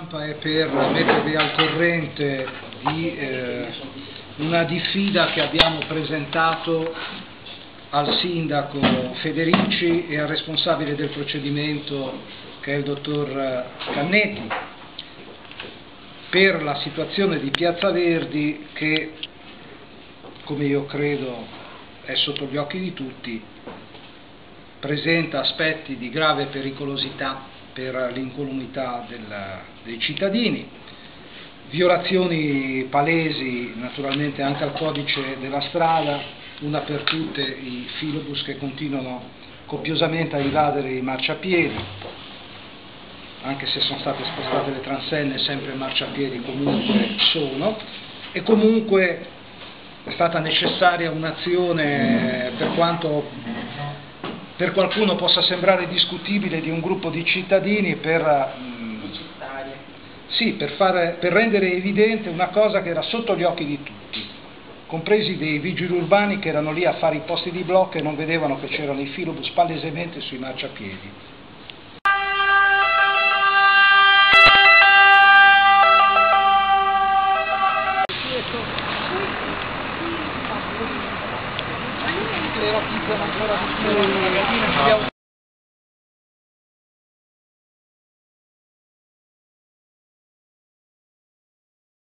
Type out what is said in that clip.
È per mettervi al corrente di una diffida che abbiamo presentato al sindaco Federici e al responsabile del procedimento, che è il dottor Cannetti, per la situazione di Piazza Verdi che, come io credo è sotto gli occhi di tutti, presenta aspetti di grave pericolosità per l'incolumità dei cittadini, violazioni palesi naturalmente anche al codice della strada, una per tutte i filobus che continuano copiosamente a invadere i marciapiedi, anche se sono state spostate le transenne, sempre marciapiedi comunque sono, e comunque è stata necessaria un'azione, per quanto per qualcuno possa sembrare discutibile, di un gruppo di cittadini per rendere evidente una cosa che era sotto gli occhi di tutti, compresi dei vigili urbani che erano lì a fare i posti di blocco e non vedevano che c'erano i filobus palesemente sui marciapiedi. Era piccola ancora di più,